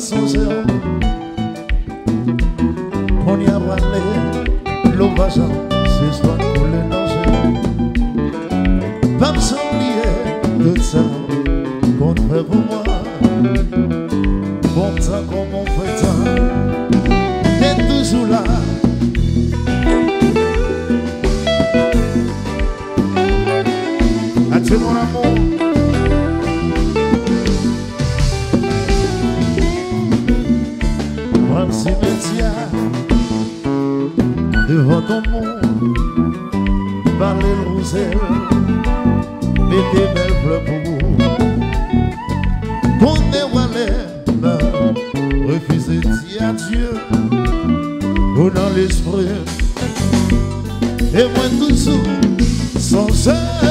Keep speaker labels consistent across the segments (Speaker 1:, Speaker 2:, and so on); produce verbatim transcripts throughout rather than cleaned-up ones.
Speaker 1: songe. On y a parlé, l'eau va s'en, c'est soit pour le danger. Pas me s'oublier de ça qu'on fait pour moi. Bon temps comme on fait tant, t'es toujours là. Adieu mon amour. Prends le cimetière devant ton monde, parlez le rosel, mettez belles fleurs pour vous. Tournez Wallet, refusez de dire adieu, ou dans l'esprit, et moi toujours sans seul.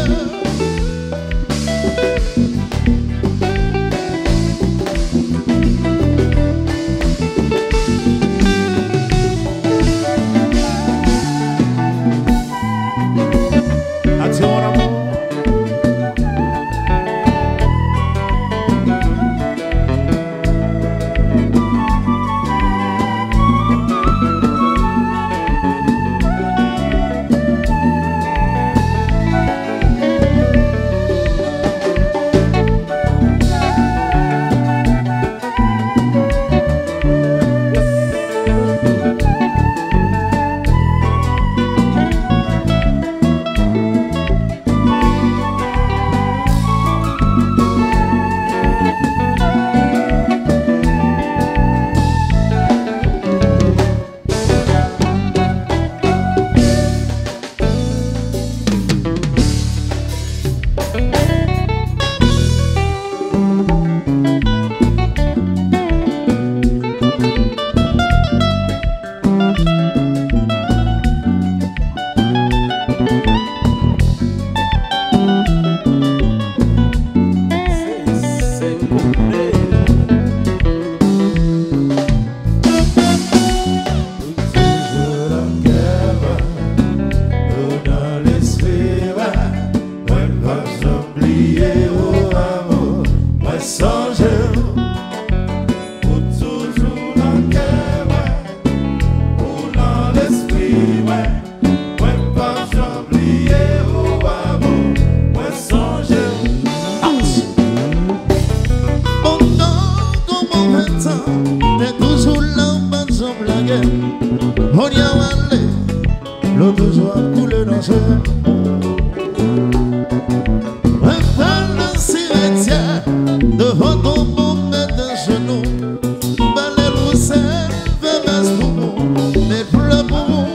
Speaker 1: On y a allé, l'eau toujours a coulé dans ce monde. Prépare le cimetière devant ton beau mettre d'un genou. Balai le sel, fais mes poumons, mes fleurs poumons.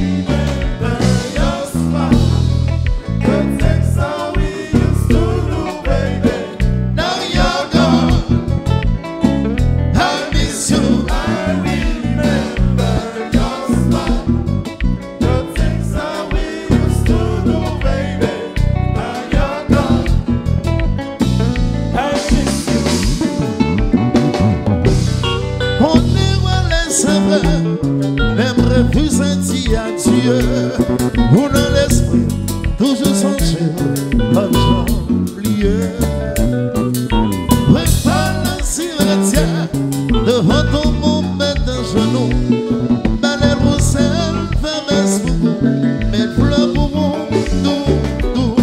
Speaker 1: Même refuser dit adieu, ou dans l'esprit, toujours songer, pas oublier. Prépare le cimetière devant ton beau mettre d'un genou. Balai le sel, fais mes poumons, mes fleurs poumons, doux, doux.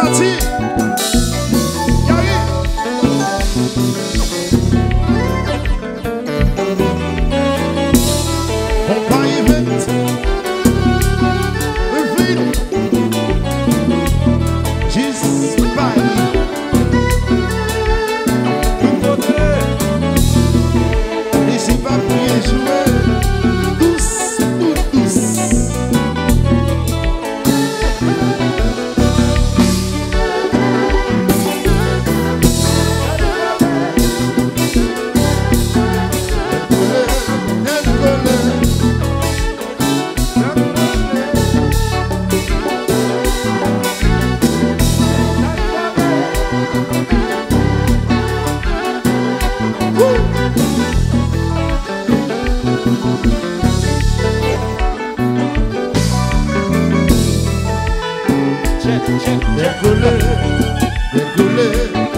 Speaker 1: Sati. Yari. On va y mettre. Reveal. Just fine. Laissez pas bien jouer. Douce, tout douce. Décoller, décoller,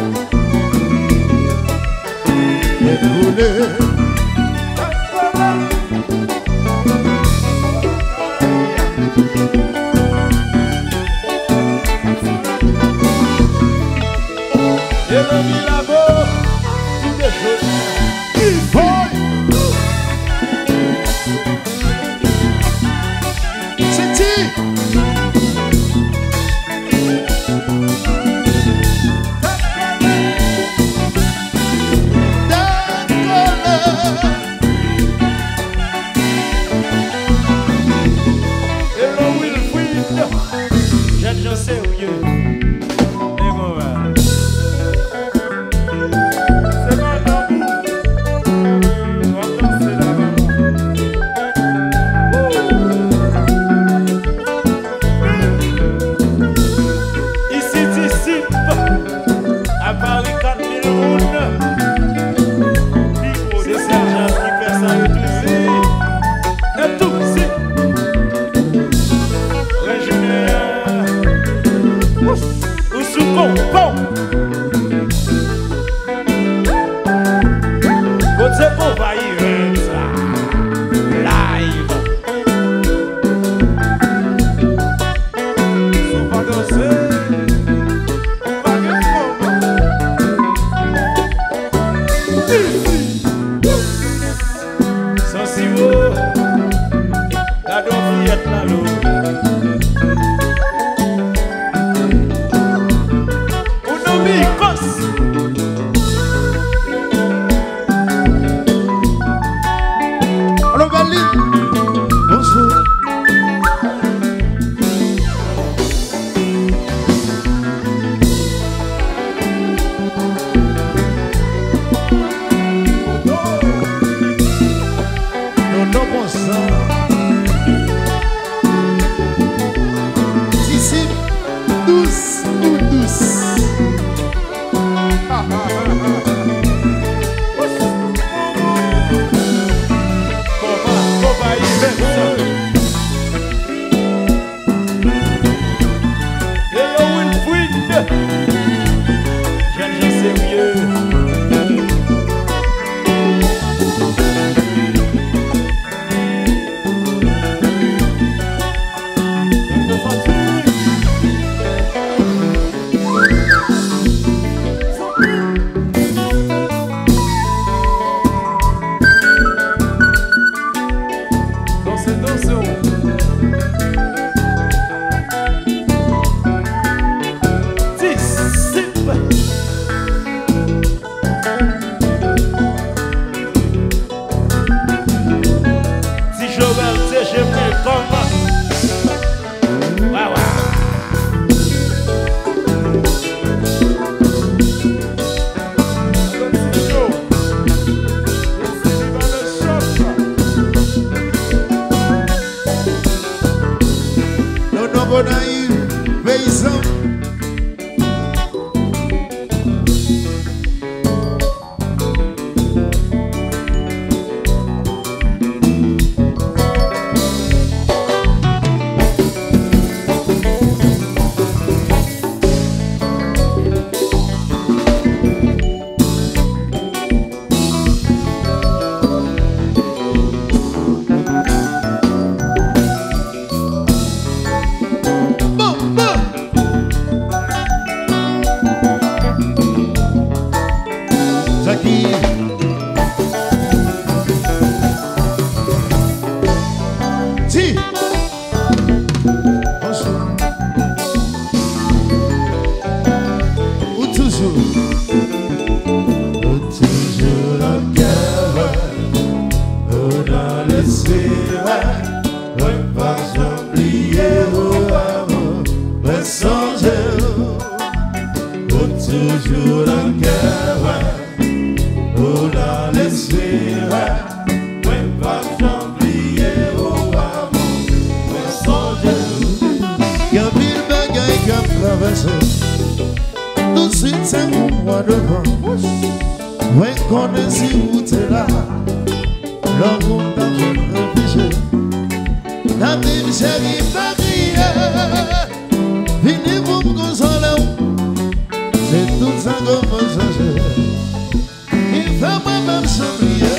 Speaker 1: décoller.
Speaker 2: Et le milabo, tout des choses.
Speaker 1: C'est qui?
Speaker 2: Je sais où il est. Et bon, ouais. C'est ma maman. On va danser la maman. Ici, ici, à Paris, quatre mille roues. C'est Sergent qui fait ça et tout ici. Et tout ici. Ou sous bon, bon. Côté bon, va y être ça. Live. Sous pas danser. Pas de fond. Sans si haut. La doviette là l'eau.
Speaker 1: devant. Ouais, qu'on est si vous t'es là. L'homme dans je réfléchis. La vie chérie Maria. Venez vous me consoler. C'est tout ça qu'on peut changer. Il fait moi-même s'oublier.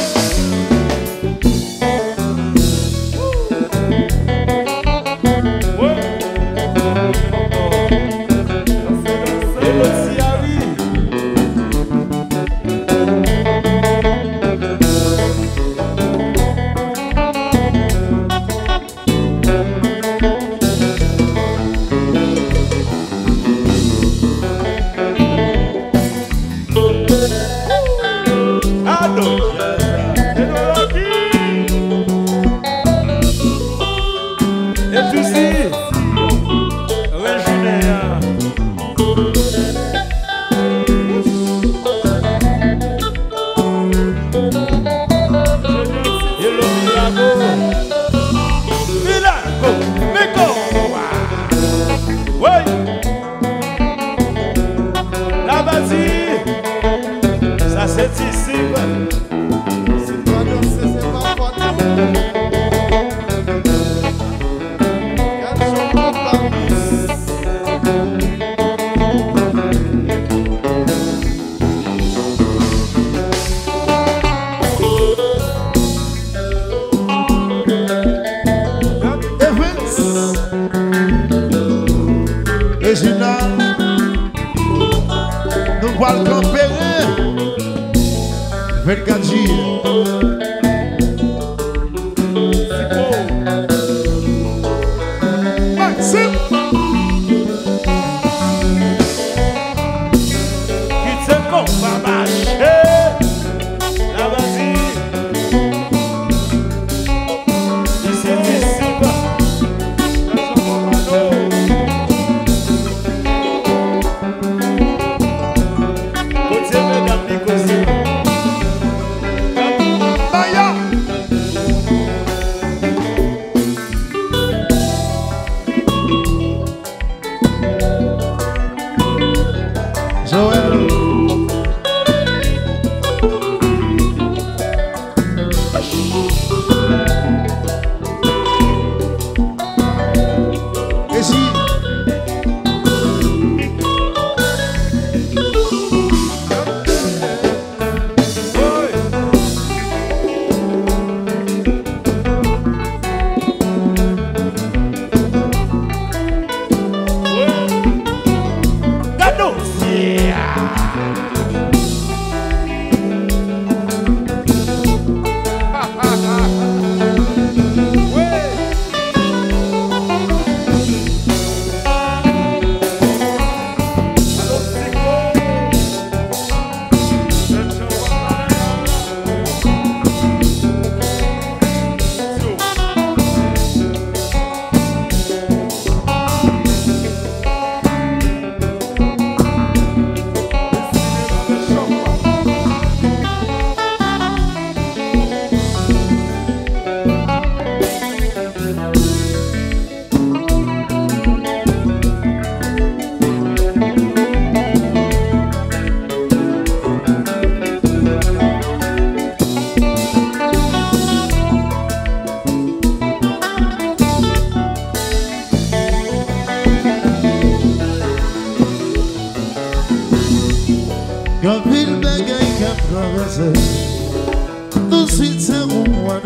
Speaker 1: Tout de suite c'est au mois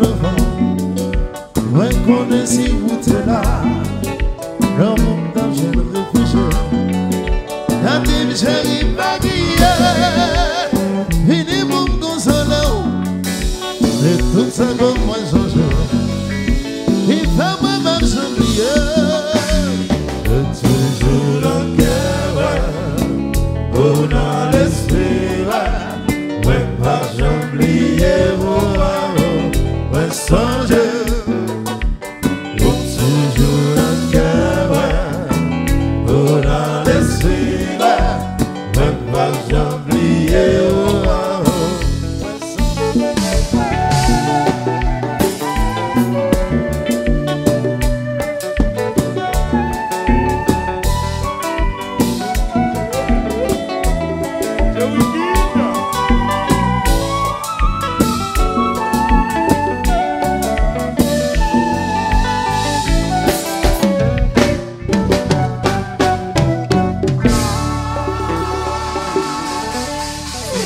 Speaker 1: devant. Ouais, qu'on est si vous t'es là. Le monde dans je le réfléchis. La vie chérie Maria. Venez vous me consoler. C'est tout ça comme moi changer. Il fait moi-même s'oublier. De toujours le cœur. On a l'espérance. Ouais, pas j'oublier vos paroles. Ouais, songer. Pour toujours un cœur. On a l'espérance. Ouais,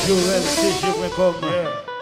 Speaker 1: joël c g point com.
Speaker 2: Yeah.